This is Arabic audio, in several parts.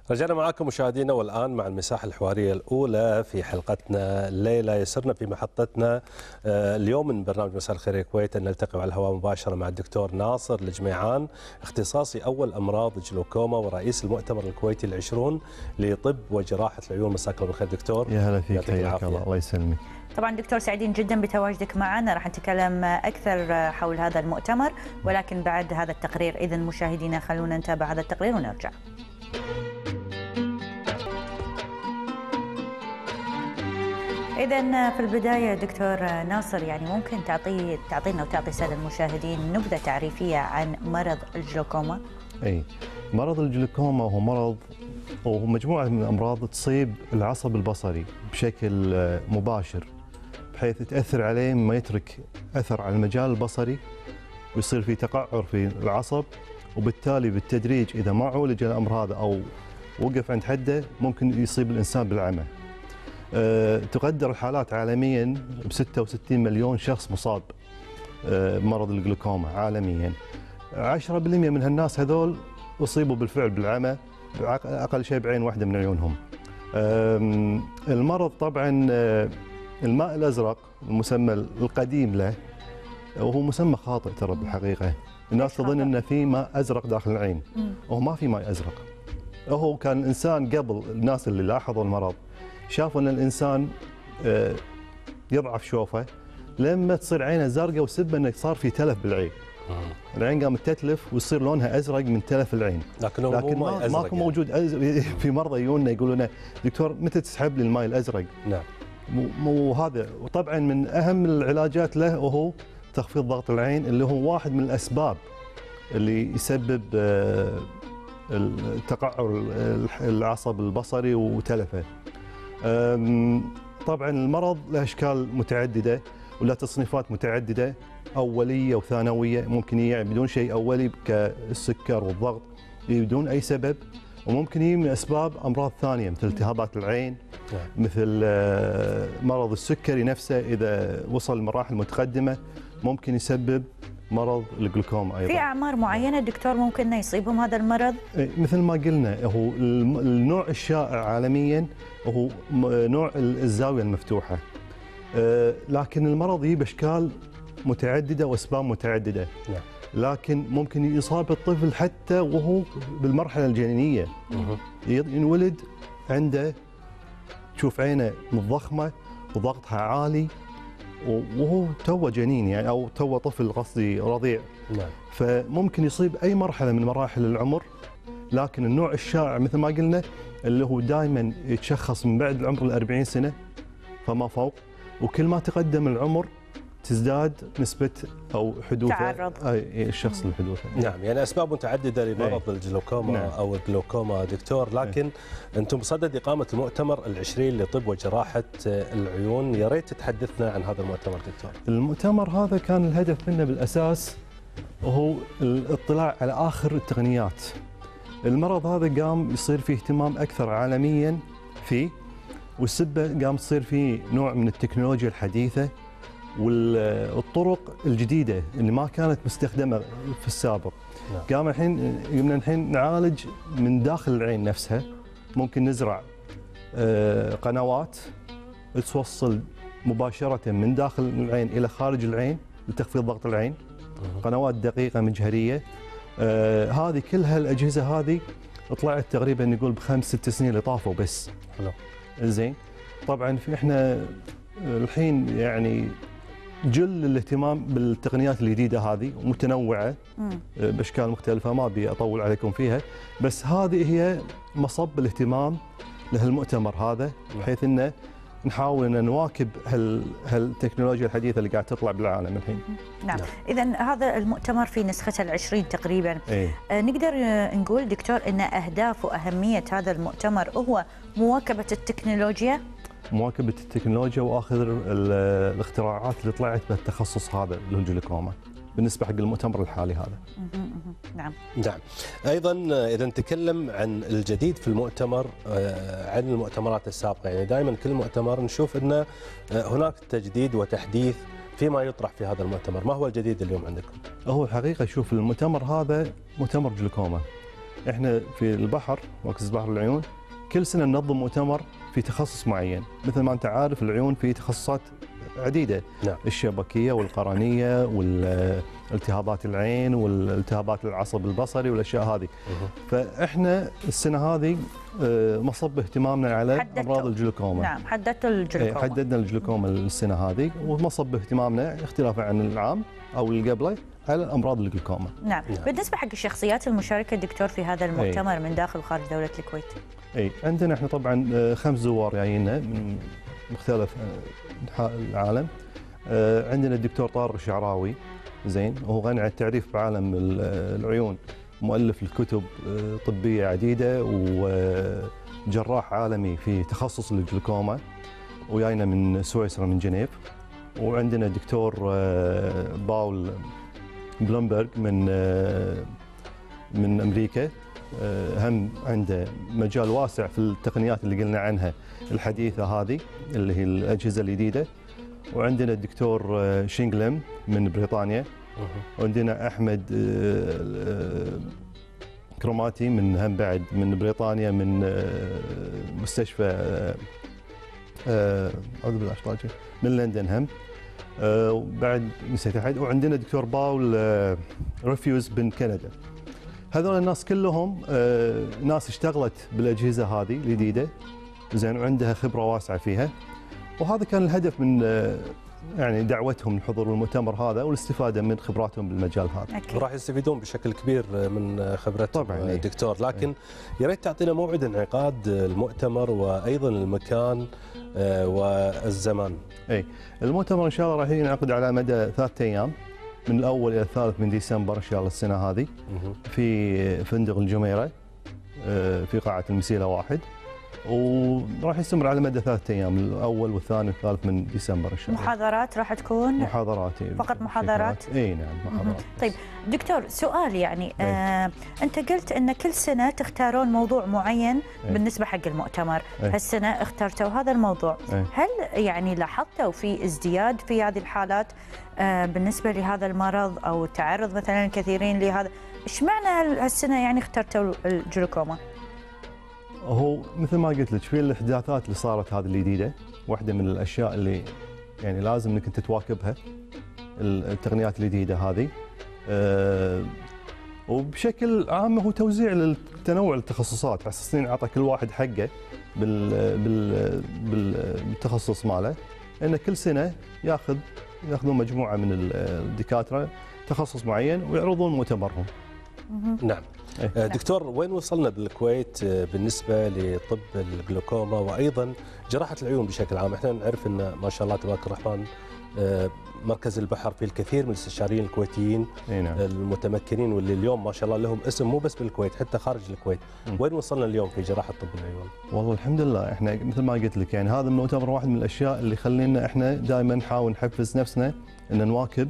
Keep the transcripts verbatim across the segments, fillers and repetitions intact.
رجعنا معاكم مشاهدينا، والآن مع المساحة الحوارية الأولى في حلقتنا الليلة. يسرنا في محطتنا اليوم من برنامج مساء الخير يا كويت أن نلتقي على الهواء مباشرة مع الدكتور ناصر الجميعان، اختصاصي أول أمراض الجلوكوما ورئيس المؤتمر الكويتي العشرون لطب وجراحة العيون. مساك الله بالخير دكتور. يا هلا فيك، حياك الله. الله يسلمك. طبعا دكتور سعيدين جدا بتواجدك معنا، راح نتكلم أكثر حول هذا المؤتمر ولكن بعد هذا التقرير. إذن مشاهدينا خلونا نتابع هذا التقرير ونرجع. إذن في البداية دكتور ناصر، يعني ممكن تعطي تعطينا وتعطي السادة المشاهدين نبذة تعريفية عن مرض الجلوكوما؟ أي مرض الجلوكوما هو مرض وهو مجموعة من الأمراض تصيب العصب البصري بشكل مباشر، بحيث تأثر عليه ما يترك أثر على المجال البصري ويصير في تقعر في العصب، وبالتالي بالتدريج إذا ما عولج الأمر هذا أو وقف عند حده ممكن يصيب الإنسان بالعمى. أه تقدر الحالات عالميا ب ستة وستين مليون شخص مصاب أه بمرض الجلوكوما عالميا. عشرة بالمئة من هالناس هذول أصيبوا بالفعل بالعمى، أقل شيء بعين واحدة من عيونهم. المرض طبعا الماء الأزرق المسمى القديم له، وهو مسمى خاطئ ترى بالحقيقة. الناس تظن أن في ماء أزرق داخل العين، وهو ما في ماء أزرق. هو كان الإنسان قبل، الناس اللي لاحظوا المرض شافوا أن الإنسان يضعف شوفه لما تصير عينه زرقاء وسبب أنه صار في تلف بالعين. العين قامت تتلف ويصير لونها ازرق من تلف العين، لكن, لكن مو ما ماكو موجود أزرق. في مرضى يجونا يقولون لنا دكتور متى تسحب لي الماء الازرق؟ نعم. مو, مو هذا. وطبعا من اهم العلاجات له وهو تخفيض ضغط العين، اللي هو واحد من الاسباب اللي يسبب تقعر العصب البصري وتلفه. طبعا المرض له اشكال متعدده ولا تصنيفات متعدده، أولية وثانوية. ممكن يجي بدون شيء أولي كالسكر والضغط بدون أي سبب، وممكن يجي من أسباب أمراض ثانية مثل التهابات العين، مثل مرض السكري نفسه إذا وصل لمراحل متقدمة ممكن يسبب مرض الجلوكوما أيضا. في أعمار معينة دكتور ممكن يصيبهم هذا المرض؟ مثل ما قلنا هو النوع الشائع عالميا هو نوع الزاوية المفتوحة، لكن المرض يجي بأشكال متعددة وأسباب متعددة. لكن ممكن يصاب الطفل حتى وهو بالمرحلة الجنينية، ينولد عنده تشوف عينه متضخمة وضغطها عالي وهو توه جنين يعني أو توه طفل قصدي رضيع. نعم. فممكن يصيب أي مرحلة من مراحل العمر، لكن النوع الشائع مثل ما قلنا اللي هو دائما يتشخص من بعد العمر الأربعين سنة فما فوق، وكل ما تقدم العمر تزداد نسبة أو حدوثه تعرض أي الشخص لحدوثه. نعم، يعني أسباب متعددة لمرض أي. الجلوكوما نعم. أو الجلوكوما دكتور، لكن أي. أنتم بصدد إقامة المؤتمر العشرين لطب وجراحة العيون، يا ريت تحدثنا عن هذا المؤتمر دكتور. المؤتمر هذا كان الهدف منه بالأساس وهو الاطلاع على آخر التقنيات. المرض هذا قام يصير فيه اهتمام أكثر عالميا فيه، والسبة قام تصير فيه نوع من التكنولوجيا الحديثة والطرق الجديدة اللي ما كانت مستخدمة في السابق. نعم. قام الحين قمنا الحين نعالج من داخل العين نفسها. ممكن نزرع قنوات توصل مباشرة من داخل العين إلى خارج العين لتخفيض ضغط العين. قنوات دقيقة مجهرية. هذه كلها الأجهزة هذه طلعت تقريبا نقول بخمس ست سنين اللي طافوا بس. حلو. زين. طبعا في احنا الحين يعني جل الاهتمام بالتقنيات الجديده هذه متنوعه باشكال مختلفه، ما ابي اطول عليكم فيها، بس هذه هي مصب الاهتمام لهالمؤتمر هذا، بحيث انه نحاول ان نواكب هال هالتكنولوجيا الحديثه اللي قاعد تطلع بالعالم الحين. نعم، اذا هذا المؤتمر في نسخته العشرين تقريبا. ايه؟ آه نقدر نقول دكتور ان اهداف واهميه هذا المؤتمر هو مواكبه التكنولوجيا؟ مواكبة التكنولوجيا واخر الاختراعات اللي طلعت بالتخصص هذا اللي هو الجلوكوما بالنسبة حق المؤتمر الحالي هذا. نعم. نعم. أيضا إذا نتكلم عن الجديد في المؤتمر عن المؤتمرات السابقة، يعني دائما كل مؤتمر نشوف أن هناك تجديد وتحديث فيما يطرح في هذا المؤتمر، ما هو الجديد اليوم عندكم؟ هو الحقيقة شوف المؤتمر هذا مؤتمر جلوكوما، احنا في البحر مركز بحر العيون كل سنه ننظم مؤتمر في تخصص معين، مثل ما انت عارف العيون في تخصصات عديده. نعم. الشبكيه والقرنيه والالتهابات العين والالتهابات العصب البصري والاشياء هذه. فاحنا السنه هذه مصب اهتمامنا على حددتوا. امراض الجلوكوما. نعم، حددتوا الجلوكوما. حددنا الجلوكوما السنه هذه، ومصب اهتمامنا اختلافا عن العام او اللي قبله على امراض الجلوكوما. نعم. نعم، بالنسبه حق الشخصيات المشاركه دكتور في هذا المؤتمر أي. من داخل وخارج دوله الكويت. اي عندنا احنا طبعا خمس زوار جايين من مختلف انحاء العالم. عندنا الدكتور طارق الشعراوي، زين، وهو غني عن التعريف بعالم العيون، مؤلف الكتب طبيه عديده وجراح عالمي في تخصص الجلوكوما، وجاينا من سويسرا من جنيف. وعندنا الدكتور باول بلومبرغ من من امريكا، هم عنده مجال واسع في التقنيات اللي قلنا عنها الحديثه هذه اللي هي الاجهزه الجديده. وعندنا الدكتور شينغلم من بريطانيا. وعندنا احمد كروماتي من هم بعد من بريطانيا من مستشفى اعوذ بالله من لندن هم. وبعد نسيت احد. وعندنا الدكتور باول ريفيوز من كندا. هذول الناس كلهم ناس اشتغلت بالاجهزه هذه الجديده، زين، وعندها خبره واسعه فيها. وهذا كان الهدف من يعني دعوتهم للحضور المؤتمر هذا والاستفاده من خبراتهم بالمجال هذا. أكيد. وراح يستفيدون بشكل كبير من خبرتهم طبعا دكتور، لكن يا ريت تعطينا موعد انعقاد المؤتمر وايضا المكان والزمان. اي المؤتمر ان شاء الله راح ينعقد على مدى ثلاثة ايام، من الاول الى الثالث من ديسمبر ان شاء الله السنه هذه في فندق الجميره في قاعه المسيله واحد، وراح يستمر على مدى ثلاثة ايام، الاول والثاني والثالث من ديسمبر ان شاء الله. محاضرات راح تكون؟ محاضرات فقط محاضرات؟ اي نعم محاضرات. طيب دكتور، سؤال يعني آه انت قلت ان كل سنه تختارون موضوع معين أي. بالنسبه حق المؤتمر، أي. هالسنه اخترتوا هذا الموضوع، أي. هل يعني لاحظتوا في ازدياد في هذه الحالات آه بالنسبه لهذا المرض او تعرض مثلا الكثيرين لهذا؟ ايش معنى هالسنه يعني اخترتوا الجلوكوما؟ هو مثل ما قلت لك في الاحداثات اللي صارت هذه الجديده، واحده من الاشياء اللي يعني لازم انك انت تواكبها التقنيات الجديده هذه. أه وبشكل عام هو توزيع للتنوع التخصصات، على اساس نعطي كل واحد حقه بال بال بالتخصص ماله، انه كل سنه ياخذ ياخذون مجموعه من الدكاتره تخصص معين ويعرضون مؤتمرهم. نعم. دكتور، وين وصلنا بالكويت بالنسبه لطب الجلوكوما وايضا جراحه العيون بشكل عام؟ احنا نعرف ان ما شاء الله تبارك الرحمن مركز البحر فيه الكثير من الاستشاريين الكويتيين نعم. المتمكنين واللي اليوم ما شاء الله لهم اسم مو بس بالكويت حتى خارج الكويت. م. وين وصلنا اليوم في جراحه طب العيون؟ والله الحمد لله احنا مثل ما قلت لك يعني هذا المؤتمر واحد من الاشياء اللي خلينا احنا دائما نحاول نحفز نفسنا ان نواكب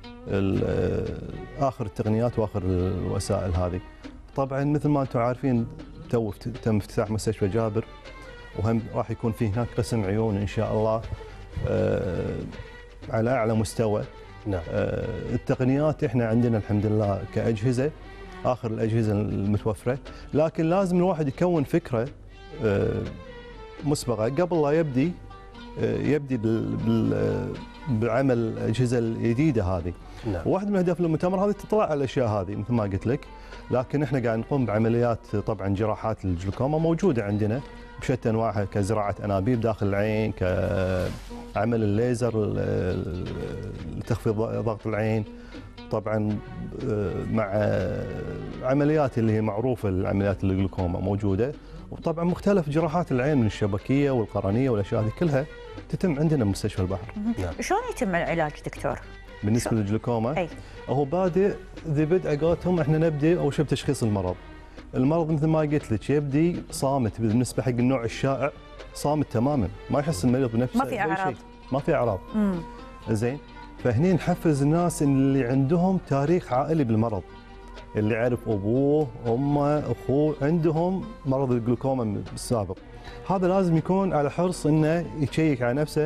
اخر التقنيات واخر الوسائل هذه. طبعا مثل ما انتم عارفين تو تم افتتاح مستشفى جابر، وهم راح يكون في هناك قسم عيون ان شاء الله آه على اعلى مستوى. نعم. آه التقنيات احنا عندنا الحمد لله كاجهزه اخر الاجهزه المتوفره، لكن لازم الواحد يكون فكره آه مسبقه قبل لا يبدي آه يبدي بال بال بعمل الاجهزه الجديده هذه. نعم. واحد من اهداف المؤتمر هذه تطلع على الاشياء هذه مثل ما قلت لك، لكن احنا قاعد نقوم بعمليات طبعا جراحات الجلوكوما موجوده عندنا بشتى انواعها، كزراعه انابيب داخل العين، كعمل الليزر لتخفيض ضغط العين، طبعا مع عمليات اللي هي معروفه العمليات الجلوكوما موجوده، وطبعا مختلف جراحات العين من الشبكيه والقرنيه والاشياء هذه كلها تتم عندنا بمستشفى البحر. نعم. شلون يتم العلاج دكتور؟ بالنسبه للجلوكوما أي. هو بادئ ذي بدء قولتهم احنا نبدي اول شيء بتشخيص المرض. المرض مثل ما قلت لك يبدي صامت بالنسبه حق النوع الشائع، صامت تماما، ما يحس المريض بنفسه، ما في اعراض، ما في اعراض. زين، فهني نحفز الناس اللي عندهم تاريخ عائلي بالمرض، اللي عرف ابوه امه اخوه عندهم مرض الجلوكوما بالسابق، هذا لازم يكون على حرص انه يشيك على نفسه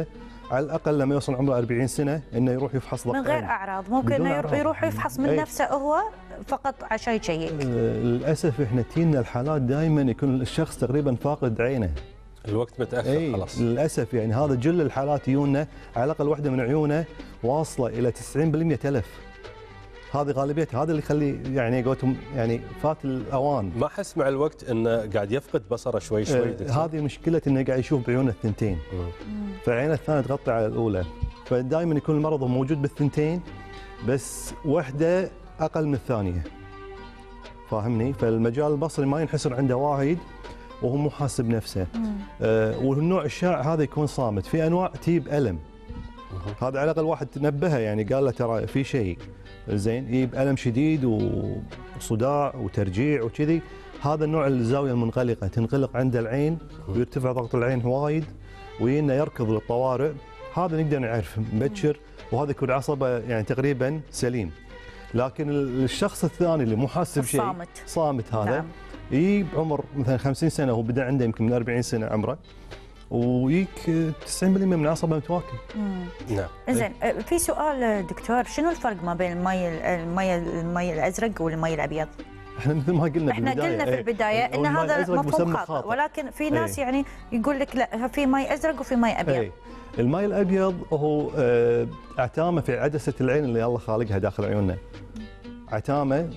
على الاقل لما يوصل عمره أربعين سنه انه يروح يفحص ضغط من غير عين. اعراض، ممكن انه يروح يفحص من نفسه هو فقط عشان يشيك. للاسف احنا تينا الحالات دائما يكون الشخص تقريبا فاقد عينه، الوقت متاخر أي خلاص. للاسف يعني هذا جل الحالات يجونا على الاقل واحده من عيونه واصله الى تسعين بالمئة تلف. هذه غالبيتها، هذا اللي يخلي يعني قولتهم يعني فات الاوان. ما احس مع الوقت انه قاعد يفقد بصره شوي شوي دكتور؟ آه هذه مشكله انه قاعد يشوف بعيونه الثنتين، فعينه الثانيه تغطي على الاولى، فدائما يكون المرض موجود بالثنتين بس واحده اقل من الثانيه. فاهمني؟ فالمجال البصري ما ينحسر عنده وايد وهو مو حاسب نفسه. آه والنوع الشائع هذا يكون صامت، في انواع تجيب الم. هذا على الاقل واحد تنبهه يعني قال له ترى في شيء زين، يجيب الم شديد وصداع وترجيع وكذي. هذا النوع الزاويه المنغلقه تنغلق عند العين ويرتفع ضغط العين وايد وينا يركض للطوارئ. هذا نقدر نعرف مبكر وهذا يكون عصبه يعني تقريبا سليم. لكن الشخص الثاني اللي مو حاسس بشيء صامت صامت هذا نعم. يجيب عمر مثلا خمسين سنه وهو بدا عنده يمكن من أربعين سنه عمره ويك تسعين بالمئة من عصبه متواكل. نعم. زين، في سؤال دكتور، شنو الفرق ما بين المي المي المي الازرق والمي الابيض؟ احنا مثل ما قلنا احنا بالبداية قلنا في البدايه ان هذا مفهوم خاطئ، ولكن في ناس ايه. يعني يقول لك لا في مي ازرق وفي مي ابيض. ايه. المي الابيض هو عتامه في عدسه العين اللي الله خالقها داخل عيوننا. عتامه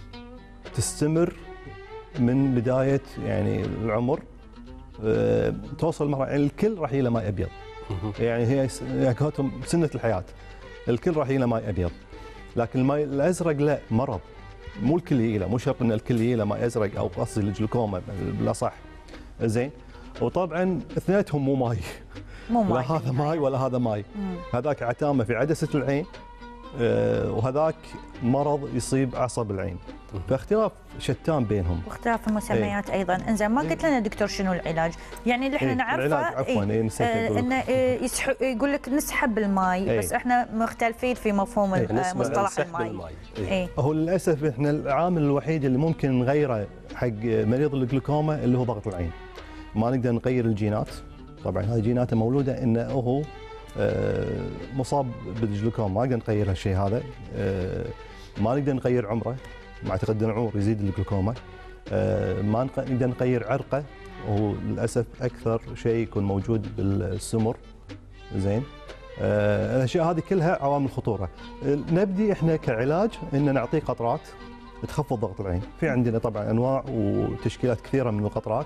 تستمر من بدايه يعني العمر أه توصل مرة يعني الكل راح يله ماء ابيض. يعني هي يعني سنه الحياه، الكل راح يله ماء ابيض. لكن الماء الازرق لا، مرض، مو الكل يله، مو شرط ان الكل يله ماء ازرق او قصدي الجلوكوما بالاصح. زين، وطبعا اثنيناتهم مو ماي، مو ماي، لا هذا ماي ولا هذا ماي. هذاك عتامه في عدسه العين أه وهذاك مرض يصيب عصب العين، فاختلاف شتان بينهم واختلاف المسميات. ايه. ايضا. انزين، ما قلت لنا دكتور شنو العلاج؟ يعني اللي احنا ايه نعرفه العلاج عفوا ايه نسيت آه انه يسحب يقول لك نسحب الماي. ايه. بس احنا مختلفين في مفهوم ايه. مصطلح الماي. ايه. ايه. هو للاسف احنا العامل الوحيد اللي ممكن نغيره حق مريض الجلوكوما اللي هو ضغط العين. ما نقدر نغير الجينات، طبعا هذه جيناته مولوده انه هو مصاب بالجلوكوما، ما نقدر نغير هالشيء هذا. ما نقدر نغير عمره، مع تقدم العمر يزيد الجلوكوما. ما نقدر نغير عرقه، وهو للاسف اكثر شيء يكون موجود بالسمر. زين، الاشياء هذه كلها عوامل خطوره. نبدي احنا كعلاج ان نعطيه قطرات تخفض ضغط العين. في عندنا طبعا انواع وتشكيلات كثيره من القطرات،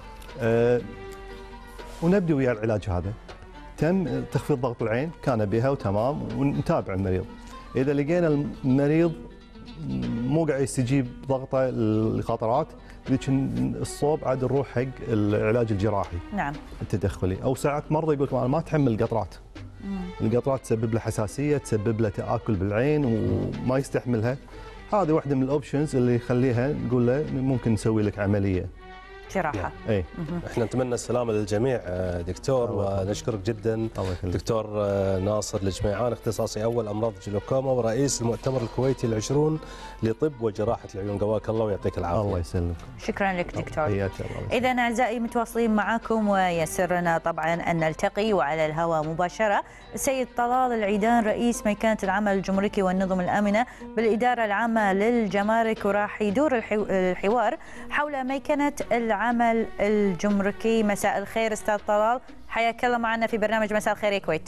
ونبدي ويا العلاج هذا. تم تخفيض ضغط العين كان بها وتمام، ونتابع المريض. اذا لقينا المريض مو قاعد يستجيب ضغطه القطرات، ذيك الصوب عاد نروح حق العلاج الجراحي. نعم. التدخلي، او ساعات مرضى يقول انا ما اتحمل القطرات. القطرات تسبب له حساسيه، تسبب له تاكل بالعين وما يستحملها. هذه واحده من الاوبشنز اللي يخليها نقول له ممكن نسوي لك عمليه جراحه. اي. احنا نتمنى السلامه للجميع دكتور، ونشكرك جدا دكتور ناصر الجميعان، اختصاصي اول امراض الجلوكوما ورئيس المؤتمر الكويتي العشرون لطب وجراحه العيون. قواك الله ويعطيك العافيه. الله يسلمك. شكرا لك دكتور. حياك الله. اذا اعزائي متواصلين معكم، ويسرنا طبعا ان نلتقي وعلى الهواء مباشره السيد طلال العيدان رئيس ميكنه العمل الجمركي والنظم الامنه بالاداره العامه للجمارك، وراح يدور الحوار حول ميكنه العمل الجمركي. مساء الخير استاذ طلال، حياك الله معنا في برنامج مساء الخير يا كويت.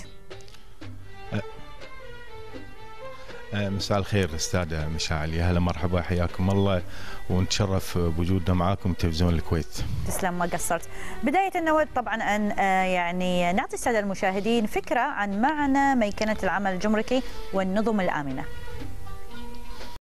مساء الخير استاذه مشاعل، يا هلا مرحبا، حياكم الله، ونتشرف بوجودنا معاكم تلفزيون الكويت. تسلم، ما قصرت. بدايه نود طبعا ان يعني نعطي الساده المشاهدين فكره عن معنى ميكنه العمل الجمركي والنظم الامنه.